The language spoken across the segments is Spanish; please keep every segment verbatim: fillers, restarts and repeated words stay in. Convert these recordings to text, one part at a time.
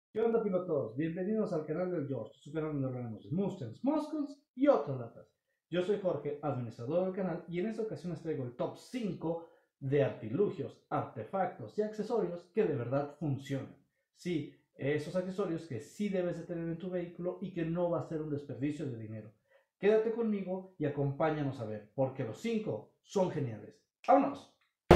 ¿Qué onda, pilotos? Bienvenidos al canal del George, su canal donde hablaremos de Mustangs, Muscles y otras latas. Yo soy Jorge, administrador del canal, y en esta ocasión les traigo el top cinco de artilugios, artefactos y accesorios que de verdad funcionan. Sí, esos accesorios que sí debes de tener en tu vehículo y que no va a ser un desperdicio de dinero. Quédate conmigo y acompáñanos a ver, porque los cinco son geniales. ¡Vámonos!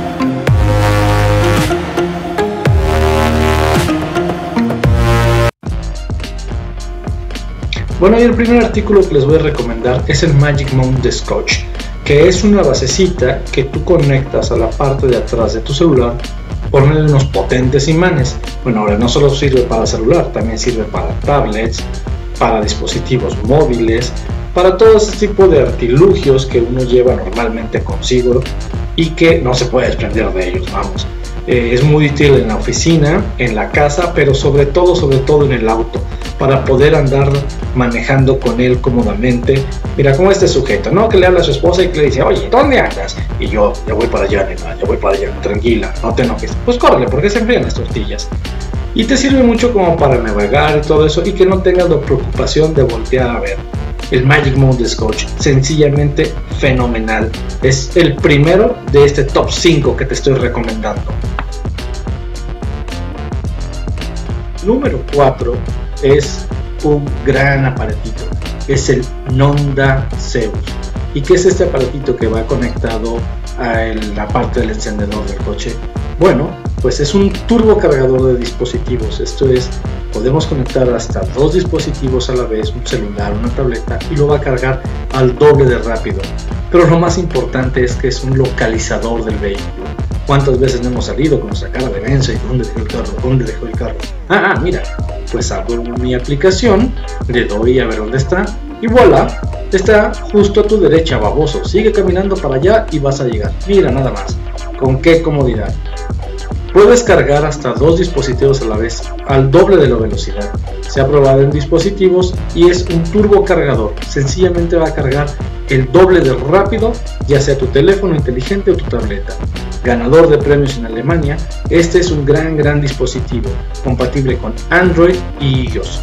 Bueno, y el primer artículo que les voy a recomendar es el Magic Mount de Scotch, que es una basecita que tú conectas a la parte de atrás de tu celular por medio de unos potentes imanes. Bueno, ahora no solo sirve para celular, también sirve para tablets, para dispositivos móviles, para todo ese tipo de artilugios que uno lleva normalmente consigo y que no se puede desprender de ellos, vamos. Eh, es muy útil en la oficina, en la casa, pero sobre todo, sobre todo en el auto, para poder andar manejando con él cómodamente. Mira, como este sujeto, ¿no? Que le habla a su esposa y que le dice, oye, ¿dónde andas? Y yo, ya voy para allá, nena, ya voy para allá, tranquila, no te enojes. Pues córrele, porque se enfrían las tortillas. Y te sirve mucho como para navegar y todo eso, y que no tengas la preocupación de voltear a ver. El Magic Mount de Scotch, sencillamente fenomenal. Es el primero de este top cinco que te estoy recomendando. Número cuatro es un gran aparatito, es el Nonda Zeus. ¿Y qué es este aparatito que va conectado a la parte del encendedor del coche? Bueno, pues es un turbocargador de dispositivos. Esto es, podemos conectar hasta dos dispositivos a la vez, un celular, una tableta, y lo va a cargar al doble de rápido. Pero lo más importante es que es un localizador del vehículo. ¿Cuántas veces no hemos salido con nuestra cara de mensa y dónde dejó el carro? ¿Dónde dejó el carro? Ah, ah, mira, pues abro mi aplicación, le doy a ver dónde está y voilà, está justo a tu derecha, baboso. Sigue caminando para allá y vas a llegar. Mira nada más, con qué comodidad. Puedes cargar hasta dos dispositivos a la vez, al doble de la velocidad. Se ha probado en dispositivos y es un turbo cargador. Sencillamente va a cargar el doble de rápido, ya sea tu teléfono inteligente o tu tableta. Ganador de premios en Alemania, este es un gran gran dispositivo, compatible con Android y iOS.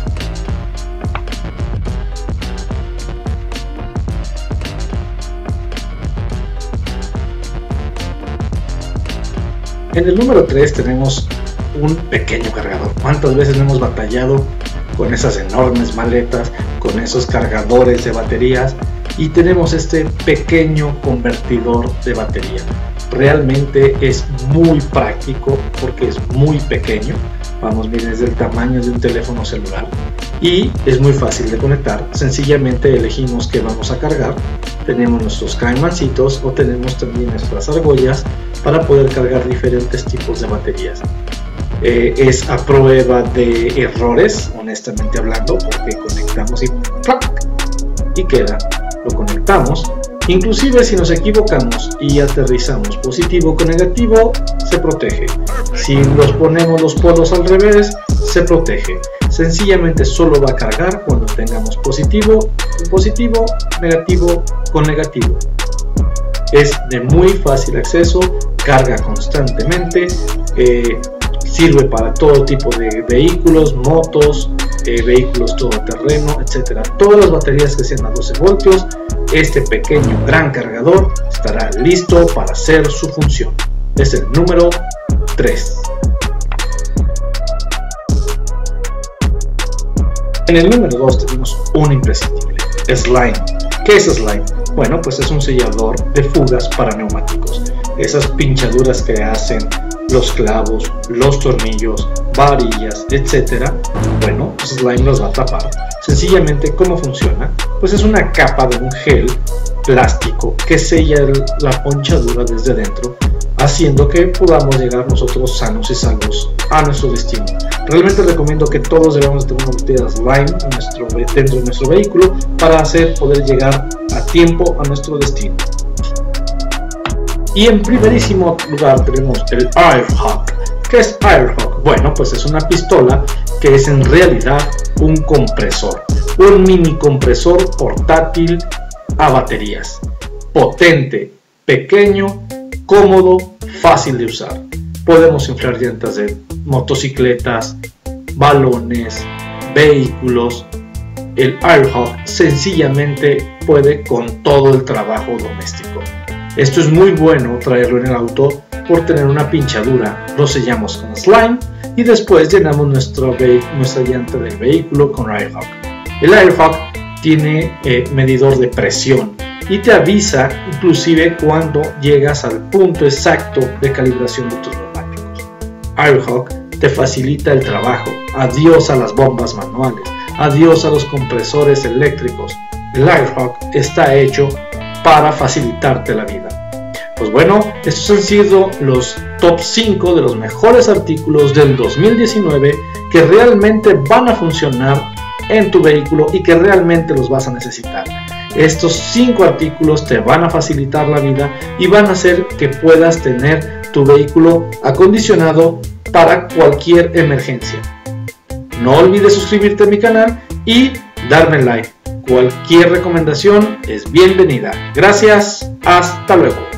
En el número tres tenemos un pequeño cargador. ¿Cuántas veces no hemos batallado con esas enormes maletas, con esos cargadores de baterías? Y tenemos este pequeño convertidor de batería. Realmente es muy práctico porque es muy pequeño. Vamos, miren, es del tamaño de un teléfono celular y es muy fácil de conectar. Sencillamente elegimos que vamos a cargar. Tenemos nuestros caimancitos o tenemos también nuestras argollas para poder cargar diferentes tipos de baterías. Eh, es a prueba de errores, honestamente hablando, porque conectamos y ¡plac! Y queda. Lo conectamos. Inclusive si nos equivocamos y aterrizamos positivo con negativo, se protege. Si nos ponemos los polos al revés, se protege. Sencillamente solo va a cargar cuando tengamos positivo, positivo, negativo con negativo. Es de muy fácil acceso, carga constantemente, eh, sirve para todo tipo de vehículos, motos, eh, vehículos todoterreno, etcétera. Todas las baterías que sean a doce voltios, este pequeño gran cargador estará listo para hacer su función. Es el número tres. En el número dos tenemos un imprescindible, Slime. ¿Qué es Slime? Bueno, pues es un sellador de fugas para neumáticos. Esas pinchaduras que hacen los clavos, los tornillos, varillas, etcétera. Bueno, pues Slime los va a tapar. Sencillamente, ¿cómo funciona? Pues es una capa de un gel plástico que sella la ponchadura desde dentro, haciendo que podamos llegar nosotros sanos y salvos a nuestro destino. Realmente recomiendo que todos debamos tener una botella de Slime en nuestro, dentro de nuestro vehículo para hacer poder llegar a tiempo a nuestro destino. Y en primerísimo lugar tenemos el Airhawk. ¿Qué es Airhawk? Bueno, pues es una pistola que es en realidad un compresor, un mini compresor portátil a baterías, potente, pequeño, cómodo, fácil de usar. Podemos inflar llantas de motocicletas, balones, vehículos. El AirHawk sencillamente puede con todo el trabajo doméstico. Esto es muy bueno traerlo en el auto por tener una pinchadura. Lo sellamos con slime y después llenamos nuestro nuestra llanta del vehículo con AirHawk. El AirHawk tiene eh, medidor de presión y te avisa inclusive cuando llegas al punto exacto de calibración de tus neumáticos. AirHawk te facilita el trabajo. Adiós a las bombas manuales, adiós a los compresores eléctricos. El AirHawk está hecho para facilitarte la vida. Pues bueno, estos han sido los top cinco de los mejores artículos del dos mil diecinueve que realmente van a funcionar en tu vehículo y que realmente los vas a necesitar. Estos cinco artículos te van a facilitar la vida y van a hacer que puedas tener tu vehículo acondicionado para cualquier emergencia. No olvides suscribirte a mi canal y darme like. Cualquier recomendación es bienvenida. Gracias, hasta luego.